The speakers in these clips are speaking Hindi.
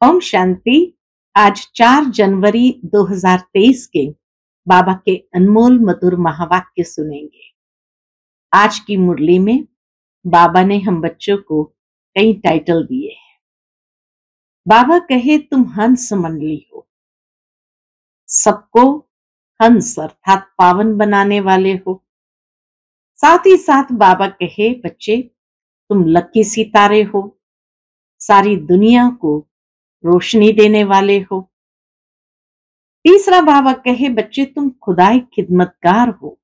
ओम शांति। आज 4 जनवरी 2023 के बाबा के अनमोल मधुर महावाक्य सुनेंगे। आज की मुरली में बाबा ने हम बच्चों को कई टाइटल दिए हैं। बाबा कहे तुम हंस मंडली हो, सबको हंस अर्थात पावन बनाने वाले हो। साथ ही साथ बाबा कहे बच्चे तुम लकी सितारे हो, सारी दुनिया को रोशनी देने वाले हो। तीसरा बाबा कहे बच्चे तुम खुदाई खिदमतगार हो,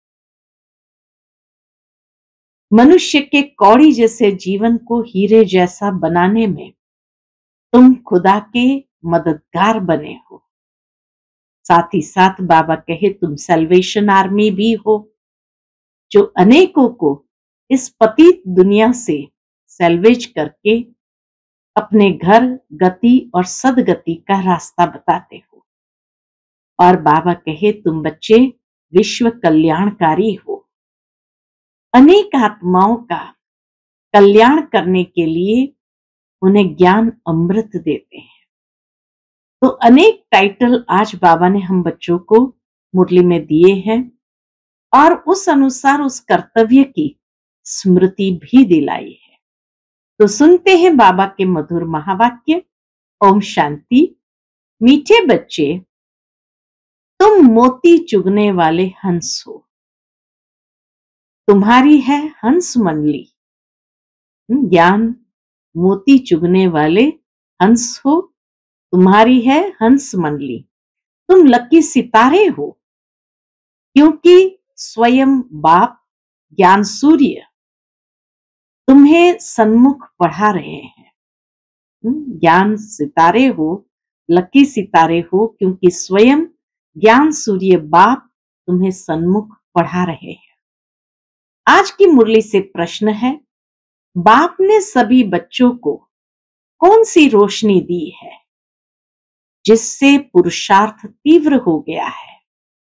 मनुष्य के कौड़ी जैसे जीवन को हीरे जैसा बनाने में तुम खुदा के मददगार बने हो। साथ ही साथ बाबा कहे तुम सैल्वेशन आर्मी भी हो, जो अनेकों को इस पतित दुनिया से सैल्वेज करके अपने घर गति और सदगति का रास्ता बताते हो। और बाबा कहे तुम बच्चे विश्व कल्याणकारी हो, अनेक आत्माओं का कल्याण करने के लिए उन्हें ज्ञान अमृत देते हैं। तो अनेक टाइटल आज बाबा ने हम बच्चों को मुरली में दिए हैं और उस अनुसार उस कर्तव्य की स्मृति भी दिलाई है। तो सुनते हैं बाबा के मधुर महावाक्य। ओम शांति। मीठे बच्चे, तुम मोती चुगने वाले हंस हो, तुम्हारी है हंस मंडली। ज्ञान मोती चुगने वाले हंस हो, तुम्हारी है हंस मंडली। तुम लकी सितारे हो, क्योंकि स्वयं बाप ज्ञान सूर्य तुम्हें सन्मुख पढ़ा रहे हैं। ज्ञान सितारे हो, लकी सितारे हो, क्योंकि स्वयं ज्ञान सूर्य बाप तुम्हें सन्मुख पढ़ा रहे हैं। आज की मुरली से प्रश्न है, बाप ने सभी बच्चों को कौन सी रोशनी दी है जिससे पुरुषार्थ तीव्र हो गया है?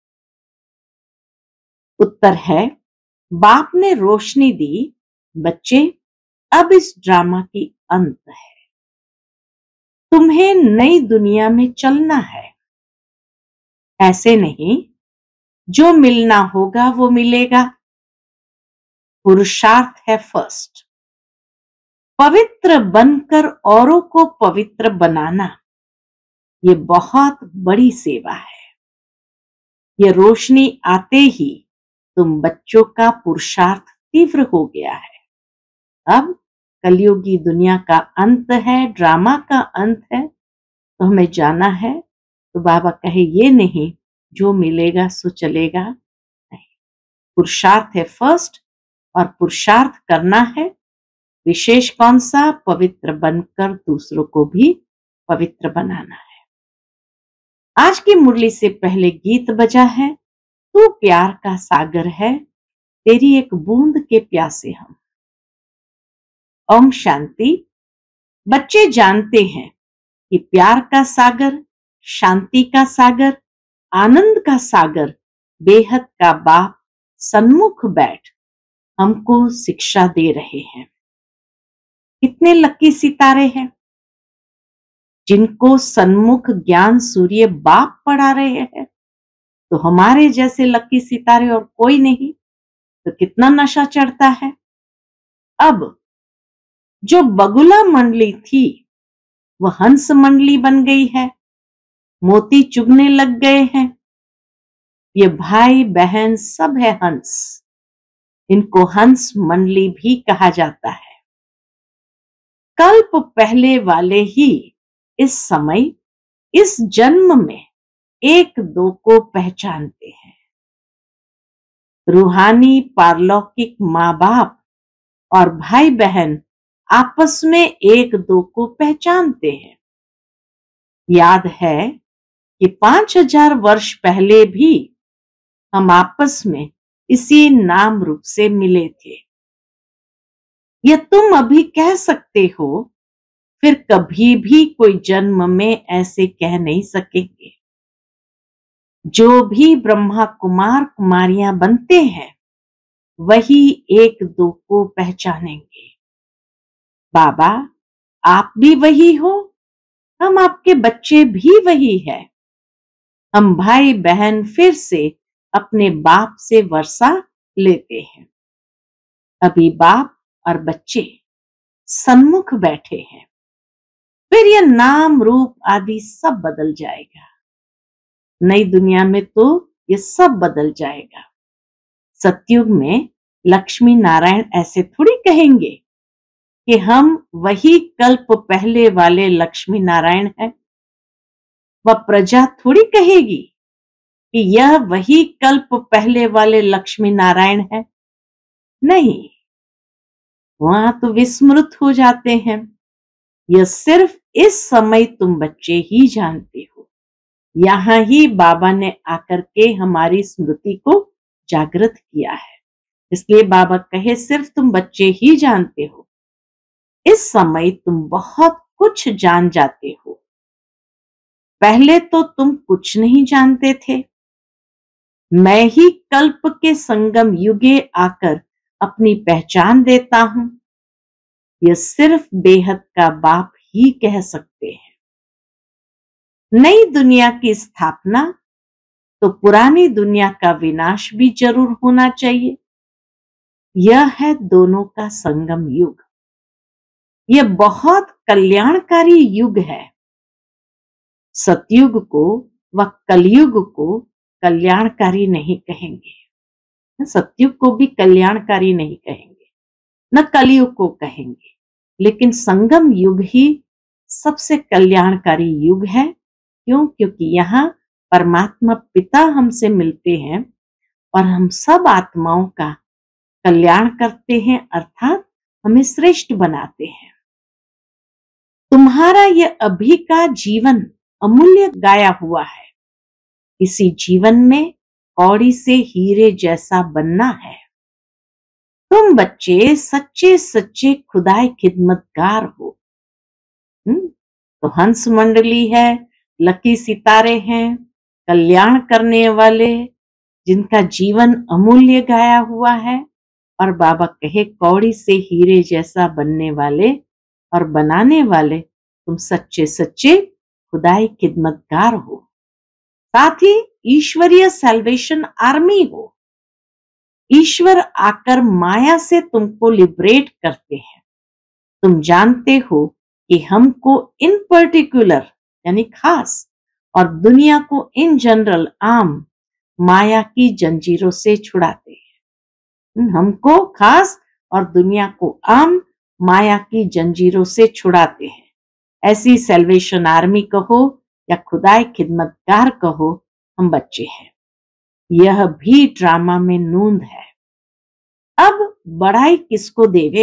उत्तर है, बाप ने रोशनी दी बच्चे अब इस ड्रामा की अंत है, तुम्हें नई दुनिया में चलना है। ऐसे नहीं, जो मिलना होगा वो मिलेगा। पुरुषार्थ है फर्स्ट। पवित्र बनकर औरों को पवित्र बनाना, ये बहुत बड़ी सेवा है। ये रोशनी आते ही तुम बच्चों का पुरुषार्थ तीव्र हो गया है। अब कलयुगी दुनिया का अंत है, ड्रामा का अंत है, तो हमें जाना है। तो बाबा कहे ये नहीं जो मिलेगा सो चलेगा, नहीं, पुरुषार्थ है फर्स्ट और पुरुषार्थ करना है। विशेष कौन सा? पवित्र बनकर दूसरों को भी पवित्र बनाना है। आज की मुरली से पहले गीत बजा है, तू प्यार का सागर है, तेरी एक बूंद के प्यासे हम। ओम शांति। बच्चे जानते हैं कि प्यार का सागर, शांति का सागर, आनंद का सागर, बेहद का बाप सन्मुख बैठ हमको शिक्षा दे रहे हैं। कितने लकी सितारे हैं जिनको सन्मुख ज्ञान सूर्य बाप पढ़ा रहे हैं। तो हमारे जैसे लकी सितारे और कोई नहीं, तो कितना नशा चढ़ता है। अब जो बगुला मंडली थी वह हंस मंडली बन गई है, मोती चुगने लग गए हैं। ये भाई बहन सब है हंस, इनको हंस मंडली भी कहा जाता है। कल्प पहले वाले ही इस समय, इस जन्म में एक दो को पहचानते हैं। रूहानी पारलौकिक माँ बाप और भाई बहन आपस में एक दो को पहचानते हैं। याद है कि 5000 वर्ष पहले भी हम आपस में इसी नाम रूप से मिले थे। यह तुम अभी कह सकते हो, फिर कभी भी कोई जन्म में ऐसे कह नहीं सकेंगे। जो भी ब्रह्मा कुमार कुमारियां बनते हैं वही एक दो को पहचानेंगे। बाबा आप भी वही हो हम आपके बच्चे भी वही है। हम भाई बहन फिर से अपने बाप से वर्षा लेते हैं। अभी बाप और बच्चे सन्मुख बैठे हैं, फिर यह नाम रूप आदि सब बदल जाएगा। नई दुनिया में तो ये सब बदल जाएगा। सतयुग में लक्ष्मी नारायण ऐसे थोड़ी कहेंगे कि हम वही कल्प पहले वाले लक्ष्मी नारायण हैं। वह प्रजा थोड़ी कहेगी कि यह वही कल्प पहले वाले लक्ष्मी नारायण है। नहीं, वहां तो विस्मृत हो जाते हैं। यह सिर्फ इस समय तुम बच्चे ही जानते हो। यहां ही बाबा ने आकर के हमारी स्मृति को जागृत किया है। इसलिए बाबा कहे सिर्फ तुम बच्चे ही जानते हो। इस समय तुम बहुत कुछ जान जाते हो। पहले तो तुम कुछ नहीं जानते थे। मैं ही कल्प के संगम युगे आकर अपनी पहचान देता हूं। यह सिर्फ बेहद का बाप ही कह सकते हैं। नई दुनिया की स्थापना तो पुरानी दुनिया का विनाश भी जरूर होना चाहिए। यह है दोनों का संगम युग। यह बहुत कल्याणकारी युग है। सतयुग को व कलयुग को कल्याणकारी नहीं कहेंगे। सतयुग को भी कल्याणकारी नहीं कहेंगे, न कलयुग को कहेंगे, लेकिन संगम युग ही सबसे कल्याणकारी युग है। क्यों? क्योंकि यहाँ परमात्मा पिता हमसे मिलते हैं और हम सब आत्माओं का कल्याण करते हैं, अर्थात हमें श्रेष्ठ बनाते हैं। तुम्हारा यह अभी का जीवन अमूल्य गाया हुआ है। इसी जीवन में कौड़ी से हीरे जैसा बनना है। तुम बच्चे सच्चे सच्चे खुदाई खिदमतगार हो। तो हंस मंडली है, लकी सितारे हैं, कल्याण करने वाले, जिनका जीवन अमूल्य गाया हुआ है। और बाबा कहे कौड़ी से हीरे जैसा बनने वाले और बनाने वाले तुम सच्चे सच्चे खुदाई खिदमतगार हो। साथ ही ईश्वरीय सैल्वेशन आर्मी हो। ईश्वर आकर माया से तुमको लिबरेट करते हैं। तुम जानते हो कि हमको इन पर्टिकुलर यानी खास और दुनिया को इन जनरल आम माया की जंजीरों से छुड़ाते हैं। हमको खास और दुनिया को आम माया की जंजीरों से छुड़ाते हैं। ऐसी सैल्वेशन आर्मी कहो या खुदाई खिदमतगार कहो, हम बच्चे हैं। यह भी ड्रामा में नूंद है। अब बड़ाई किसको देवे?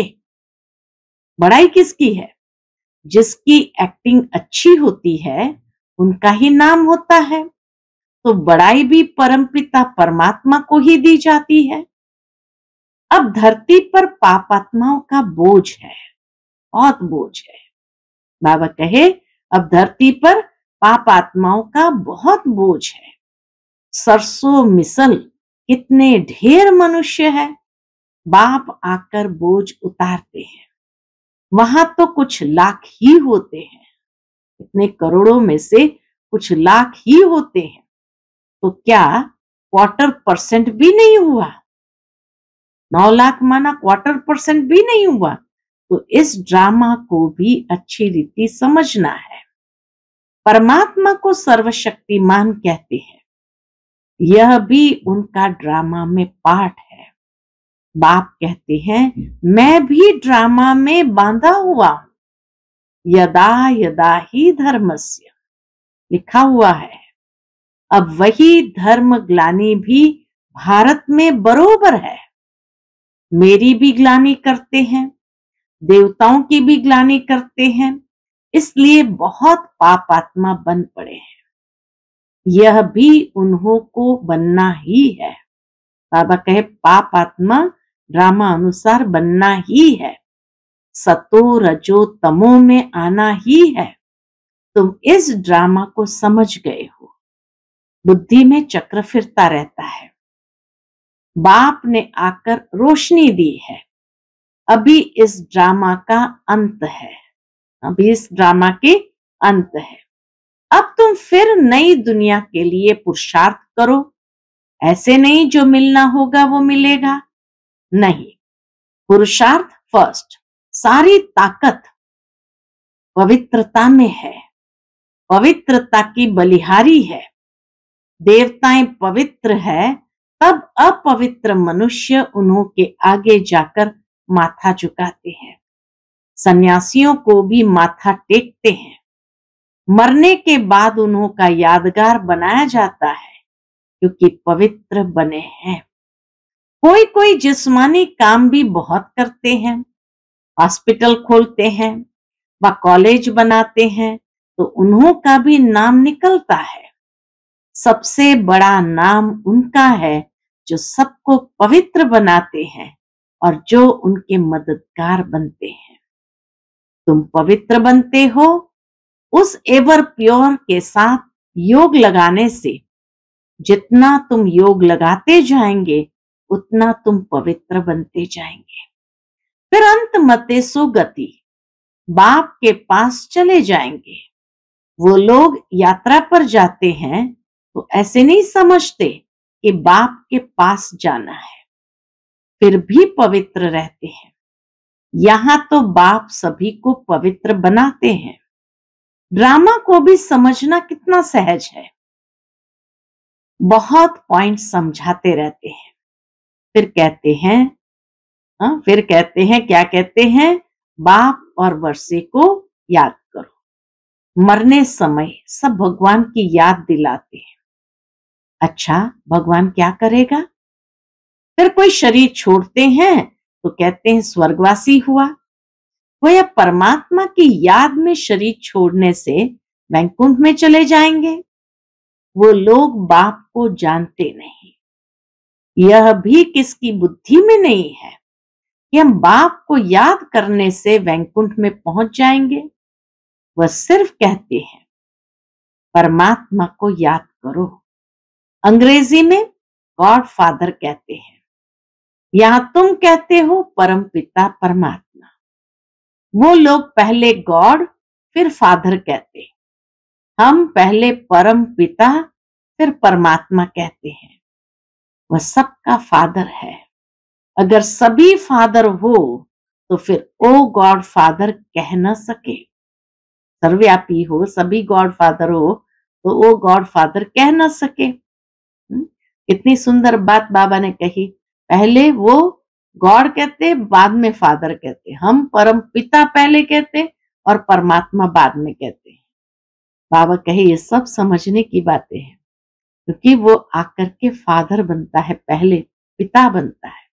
बड़ाई किसकी है? जिसकी एक्टिंग अच्छी होती है उनका ही नाम होता है। तो बड़ाई भी परमपिता परमात्मा को ही दी जाती है। अब धरती पर पापात्माओं का बोझ है, बहुत बोझ है। बाबा कहे अब धरती पर पाप आत्माओं का बहुत बोझ है। सरसों मिसल कितने ढेर मनुष्य है। बाप आकर बोझ उतारते हैं। वहां तो कुछ लाख ही होते हैं। इतने करोड़ों में से कुछ लाख ही होते हैं। तो क्या 25% भी नहीं हुआ? 9 लाख माना 25% भी नहीं हुआ। तो इस ड्रामा को भी अच्छी रीति समझना है। परमात्मा को सर्वशक्तिमान कहते हैं। यह भी उनका ड्रामा में पार्ट है। बाप कहते हैं मैं भी ड्रामा में बांधा हुआ हूं। यदा यदा ही धर्मस्य लिखा हुआ है। अब वही धर्म ग्लानि भी भारत में बरोबर है। मेरी भी ग्लानि करते हैं, देवताओं की भी ग्लानि करते हैं। इसलिए बहुत पाप आत्मा बन पड़े हैं। यह भी उन्हों को बनना ही है। बाबा कहे पाप आत्मा ड्रामा अनुसार बनना ही है। सतो रजो तमो में आना ही है। तुम इस ड्रामा को समझ गए हो। बुद्धि में चक्र फिरता रहता है। बाप ने आकर रोशनी दी है। अभी इस ड्रामा का अंत है। अभी इस ड्रामा के अंत है। अब तुम फिर नई दुनिया के लिए पुरुषार्थ करो। ऐसे नहीं जो मिलना होगा वो मिलेगा, नहीं, पुरुषार्थ फर्स्ट। सारी ताकत पवित्रता में है, पवित्रता की बलिहारी है। देवताएं पवित्र है, तब अपवित्र मनुष्य उन्हों के आगे जाकर माथा झुकाते हैं, सन्यासियों को भी माथा टेकते हैं। मरने के बाद उन्हों का यादगार बनाया जाता है क्योंकि पवित्र बने हैं। कोई कोई जिस्मानी काम भी बहुत करते हैं, हॉस्पिटल खोलते हैं व कॉलेज बनाते हैं, तो उन्हों का भी नाम निकलता है। सबसे बड़ा नाम उनका है जो सबको पवित्र बनाते हैं और जो उनके मददगार बनते हैं। तुम पवित्र बनते हो उस एवर प्योर के साथ योग लगाने से। जितना तुम योग लगाते जाएंगे उतना तुम पवित्र बनते जाएंगे। फिर अंत मते सुगति, बाप के पास चले जाएंगे। वो लोग यात्रा पर जाते हैं तो ऐसे नहीं समझते कि बाप के पास जाना है, फिर भी पवित्र रहते हैं। यहां तो बाप सभी को पवित्र बनाते हैं। ड्रामा को भी समझना कितना सहज है। बहुत पॉइंट समझाते रहते हैं, फिर कहते हैं क्या कहते हैं, बाप और वर्षे को याद करो। मरने समय सब भगवान की याद दिलाते हैं। अच्छा, भगवान क्या करेगा? फिर कोई शरीर छोड़ते हैं तो कहते हैं स्वर्गवासी हुआ। वो या परमात्मा की याद में शरीर छोड़ने से वैकुंठ में चले जाएंगे। वो लोग बाप को जानते नहीं। यह भी किसकी बुद्धि में नहीं है कि हम बाप को याद करने से वैकुंठ में पहुंच जाएंगे। वह सिर्फ कहते हैं परमात्मा को याद करो। अंग्रेजी में गॉड फादर कहते हैं, यहां तुम कहते हो परम पिता परमात्मा। वो लोग पहले गॉड फिर फादर कहते, हम पहले परम पिता फिर परमात्मा कहते हैं। वह सबका फादर है। अगर सभी फादर हो तो फिर ओ गॉड फादर कह न सके। सर्वव्यापी हो, सभी गॉड फादर हो तो ओ गॉड फादर कह न सके। कितनी सुंदर बात बाबा ने कही। पहले वो गॉड कहते, बाद में फादर कहते। हम परम पिता पहले कहते और परमात्मा बाद में कहते हैं। बाबा कहे ये सब समझने की बातें हैं, क्योंकि वो आकर के फादर बनता है, पहले पिता बनता है।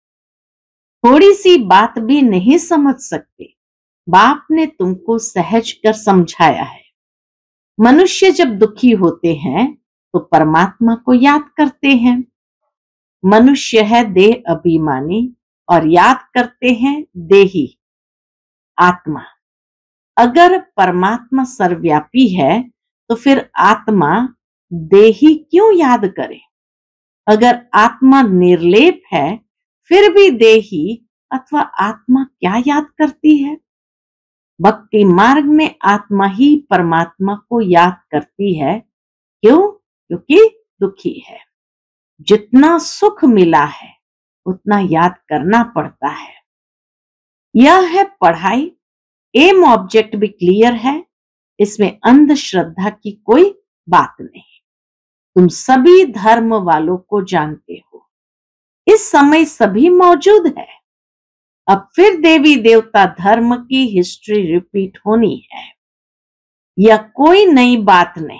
थोड़ी सी बात भी नहीं समझ सकते, बाप ने तुमको सहज कर समझाया है। मनुष्य जब दुखी होते हैं तो परमात्मा को याद करते हैं। मनुष्य है देह अभिमानी और याद करते हैं देही आत्मा। अगर परमात्मा सर्वव्यापी है तो फिर आत्मा देही क्यों याद करे? अगर आत्मा निर्लेप है फिर भी देही अथवा आत्मा क्या याद करती है? भक्ति मार्ग में आत्मा ही परमात्मा को याद करती है। क्यों? क्योंकि दुखी है। जितना सुख मिला है उतना याद करना पड़ता है। यह है पढ़ाई। एम ऑब्जेक्ट भी क्लियर है, इसमें अंधश्रद्धा की कोई बात नहीं। तुम सभी धर्म वालों को जानते हो, इस समय सभी मौजूद है। अब फिर देवी देवता धर्म की हिस्ट्री रिपीट होनी है। यह कोई नई बात नहीं।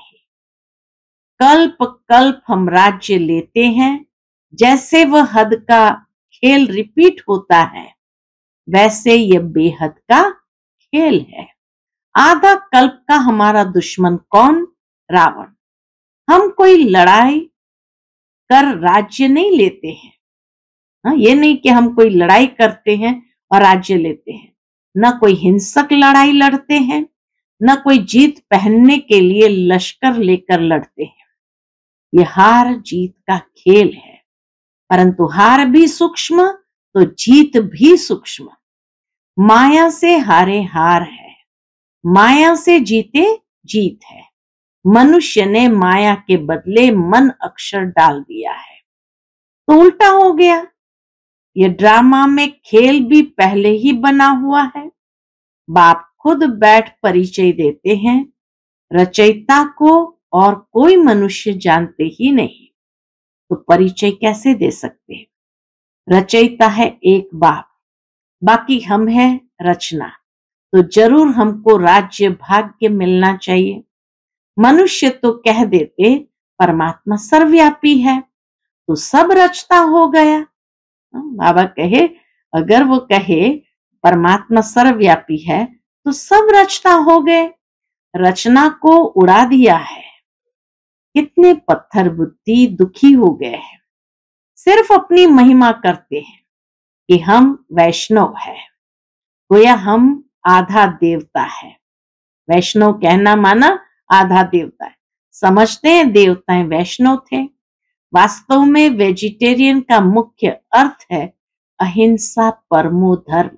कल्प कल्प हम राज्य लेते हैं। जैसे वह हद का खेल रिपीट होता है, वैसे यह बेहद का खेल है। आधा कल्प का हमारा दुश्मन कौन? रावण। हम कोई लड़ाई कर राज्य नहीं लेते हैं। ये नहीं कि हम कोई लड़ाई करते हैं और राज्य लेते हैं। न कोई हिंसक लड़ाई लड़ते हैं, न कोई जीत पहनने के लिए लश्कर लेकर लड़ते हैं। यह हार जीत का खेल है, परंतु हार भी सूक्ष्म तो जीत भी सूक्ष्म। माया से हारे हार है, माया से जीते जीत है। मनुष्य ने माया के बदले मन अक्षर डाल दिया है, तो उल्टा हो गया। ये ड्रामा में खेल भी पहले ही बना हुआ है। बाप खुद बैठ परिचय देते हैं। रचयिता को और कोई मनुष्य जानते ही नहीं, तो परिचय कैसे दे सकते हैं? रचयिता है एक बाप, बाकी हम है रचना, तो जरूर हमको राज्य भाग्य मिलना चाहिए। मनुष्य तो कह देते परमात्मा सर्वव्यापी है, तो सब रचता हो गया। बाबा कहे, अगर वो कहे परमात्मा सर्वव्यापी है तो सब रचता हो गए। रचना को उड़ा दिया है। कितने पत्थर बुद्धि दुखी हो गए हैं, सिर्फ अपनी महिमा करते हैं कि हम वैष्णव है, गोया हम आधा देवता है। वैष्णव कहना माना आधा देवता है। समझते हैं देवताएं वैष्णव थे। वास्तव में वेजिटेरियन का मुख्य अर्थ है अहिंसा परमो धर्म।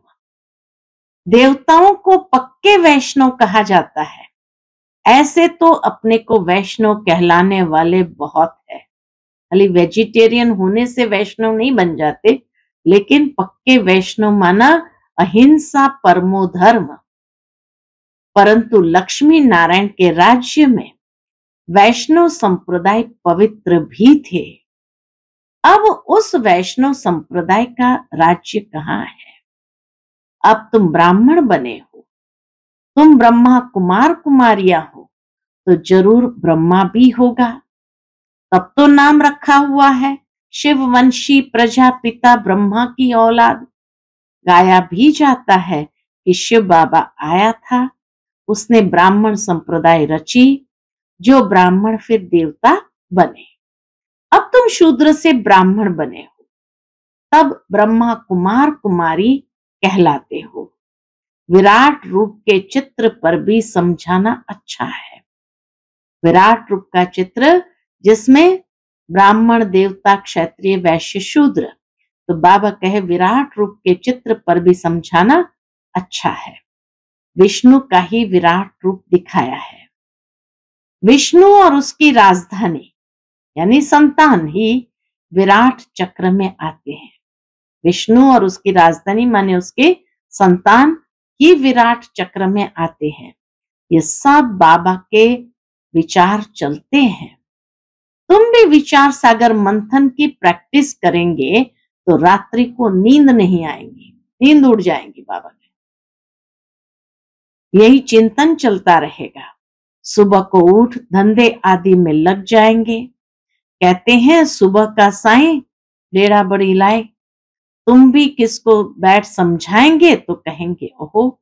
देवताओं को पक्के वैष्णव कहा जाता है। ऐसे तो अपने को वैष्णव कहलाने वाले बहुत है। खाली वेजिटेरियन होने से वैष्णव नहीं बन जाते, लेकिन पक्के वैष्णव माना अहिंसा परमो धर्म। परंतु लक्ष्मी नारायण के राज्य में वैष्णव संप्रदाय पवित्र भी थे। अब उस वैष्णव संप्रदाय का राज्य कहाँ है? अब तुम ब्राह्मण बने हो, तुम ब्रह्मा कुमार कुमारियां हो, तो जरूर ब्रह्मा भी होगा। तब तो नाम रखा हुआ है शिववंशी प्रजापिता ब्रह्मा की औलाद। गाया भी जाता है कि शिव बाबा आया था, उसने ब्राह्मण संप्रदाय रची, जो ब्राह्मण फिर देवता बने। अब तुम शूद्र से ब्राह्मण बने हो, तब ब्रह्मा कुमार कुमारी कहलाते हो। विराट रूप के चित्र पर भी समझाना अच्छा है। विराट रूप का चित्र जिसमें ब्राह्मण देवता क्षत्रिय वैश्य शूद्र, तो बाबा कहे विराट रूप के चित्र पर भी समझाना अच्छा है। विष्णु का ही विराट रूप दिखाया है। विष्णु और उसकी राजधानी यानी संतान ही विराट चक्र में आते हैं। विष्णु और उसकी राजधानी माने उसके संतान ही विराट चक्र में आते हैं। ये सब बाबा के विचार चलते हैं। तुम भी विचार सागर मंथन की प्रैक्टिस करेंगे तो रात्रि को नींद नहीं आएगी, नींद उड़ जाएगी। बाबा के यही चिंतन चलता रहेगा। सुबह को उठ धंधे आदि में लग जाएंगे। कहते हैं सुबह का साईं डेरा बड़ी लाए। तुम भी किसको बैठ समझाएंगे तो कहेंगे ओहो,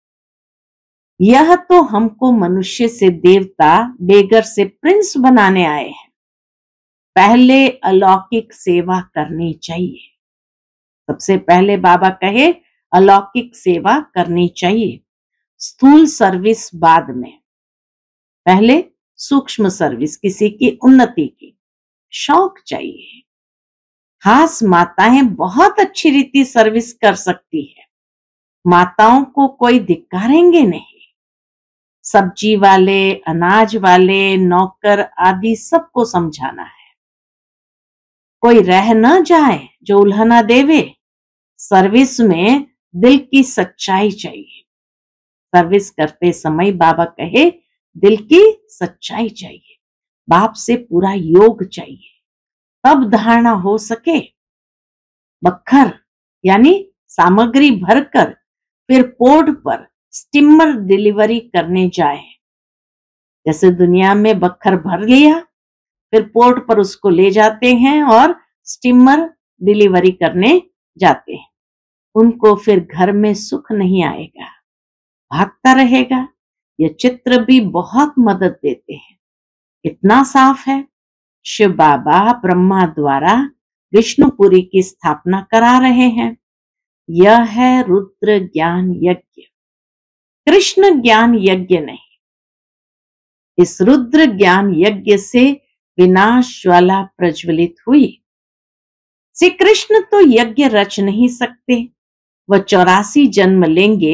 यह तो हमको मनुष्य से देवता, बेगर से प्रिंस बनाने आए हैं। पहले अलौकिक सेवा करनी चाहिए। सबसे पहले बाबा कहे अलौकिक सेवा करनी चाहिए, स्थूल सर्विस बाद में। पहले सूक्ष्म सर्विस, किसी की उन्नति की शौक चाहिए। खास माताएं बहुत अच्छी रीति सर्विस कर सकती है। माताओं को कोई धिक्कारेंगे नहीं। सब्जी वाले, अनाज वाले, नौकर आदि सबको समझाना है। कोई रह न जाए जो उल्हना देवे। सर्विस में दिल की सच्चाई चाहिए। सर्विस करते समय बाबा कहे दिल की सच्चाई चाहिए, बाप से पूरा योग चाहिए, तब धारणा हो सके। बखर यानी सामग्री भरकर फिर पोर्ट पर स्टीमर डिलीवरी करने जाए। जैसे दुनिया में बखर भर लिया, फिर पोर्ट पर उसको ले जाते हैं और स्टीमर डिलीवरी करने जाते हैं। उनको फिर घर में सुख नहीं आएगा, भागता रहेगा। यह चित्र भी बहुत मदद देते हैं। इतना साफ है, शिव बाबा ब्रह्मा द्वारा विष्णुपुरी की स्थापना करा रहे हैं। यह है रुद्र ज्ञान यज्ञ, कृष्ण ज्ञान यज्ञ नहीं। इस रुद्र ज्ञान यज्ञ से विनाश ज्वाला प्रज्वलित हुई। श्री कृष्ण तो यज्ञ रच नहीं सकते, वह 84 जन्म लेंगे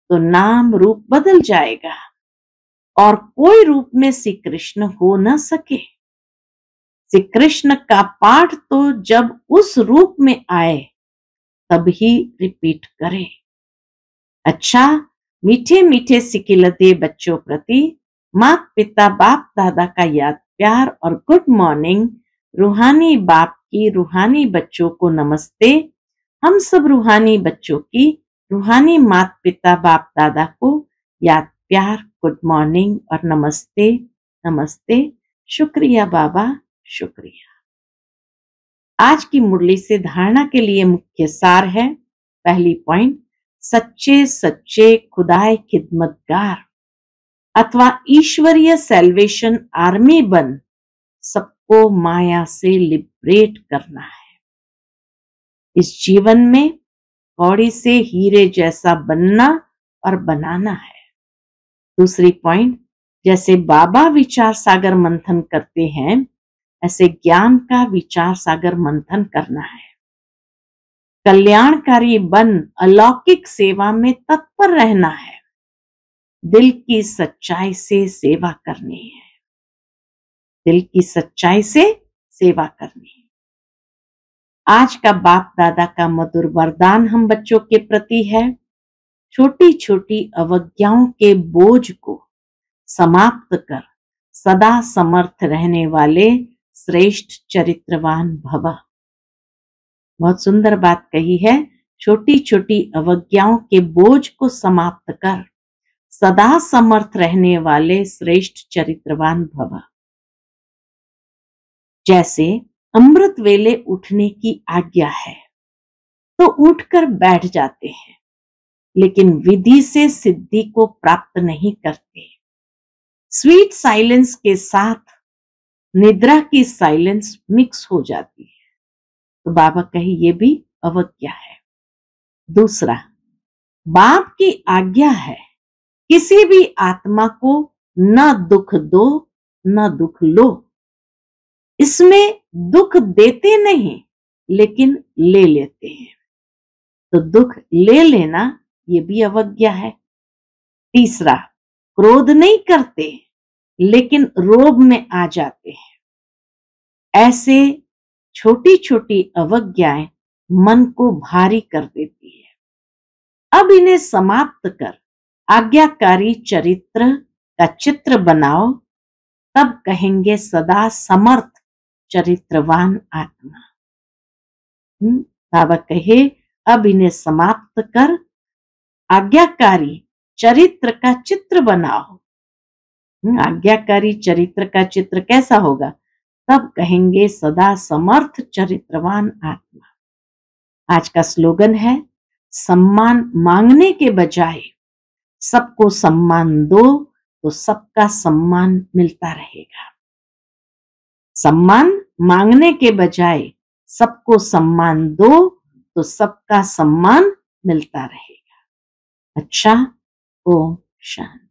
तो नाम रूप बदल जाएगा और कोई रूप में श्री कृष्ण हो न सके। श्री कृष्ण का पाठ तो जब उस रूप में आए तब ही रिपीट करें। अच्छा, मीठे मीठे सिकिलते बच्चों प्रति माता पिता बाप दादा का याद प्यार और गुड मॉर्निंग। रूहानी बाप की रूहानी बच्चों को नमस्ते। हम सब रूहानी बच्चों की रूहानी माता पिता बाप दादा को याद प्यार गुड मॉर्निंग और नमस्ते नमस्ते। शुक्रिया बाबा, शुक्रिया। आज की मुरली से धारणा के लिए मुख्य सार है। पहली पॉइंट, सच्चे सच्चे खुदाए खिदमतगार अथवा ईश्वरीय सेल्वेशन आर्मी बन सबको माया से लिबरेट करना है। इस जीवन में कौड़ी से हीरे जैसा बनना और बनाना है। दूसरी पॉइंट, जैसे बाबा विचार सागर मंथन करते हैं ऐसे ज्ञान का विचार सागर मंथन करना है। कल्याणकारी बन अलौकिक सेवा में तत्पर रहना है। दिल की सच्चाई से सेवा करनी है। दिल की सच्चाई से सेवा करनी है। आज का बाप दादा का मधुर वरदान हम बच्चों के प्रति है। छोटी छोटी अवज्ञाओं के बोझ को समाप्त कर सदा समर्थ रहने वाले श्रेष्ठ चरित्रवान भव। बहुत सुंदर बात कही है। छोटी छोटी अवज्ञाओं के बोझ को समाप्त कर सदा समर्थ रहने वाले श्रेष्ठ चरित्रवान भव। जैसे अमृत वेले उठने की आज्ञा है तो उठकर बैठ जाते हैं, लेकिन विधि से सिद्धि को प्राप्त नहीं करते। स्वीट साइलेंस के साथ निद्रा की साइलेंस मिक्स हो जाती है। तो बाबा कहे ये भी अवज्ञा है। दूसरा, बाप की आज्ञा है किसी भी आत्मा को न दुख दो न दुख लो। इसमें दुख देते नहीं लेकिन ले लेते हैं, तो दुख ले लेना ये भी अवज्ञा है। तीसरा, क्रोध नहीं करते लेकिन रोब में आ जाते हैं। ऐसे छोटी छोटी अवज्ञाएं मन को भारी कर देती है। अब इन्हें समाप्त कर आज्ञाकारी चरित्र का चित्र बनाओ, तब कहेंगे सदा समर्थ चरित्रवान आत्मा। बाबा कहे अब इन्हें समाप्त कर आज्ञाकारी चरित्र का चित्र बनाओ। आज्ञाकारी चरित्र का चित्र कैसा होगा? तब कहेंगे सदा समर्थ चरित्रवान आत्मा। आज का स्लोगन है, सम्मान मांगने के बजाय सबको सम्मान दो तो सबका सम्मान मिलता रहेगा। सम्मान मांगने के बजाय सबको सम्मान दो तो सबका सम्मान मिलता रहेगा। अच्छा, ओम शांति।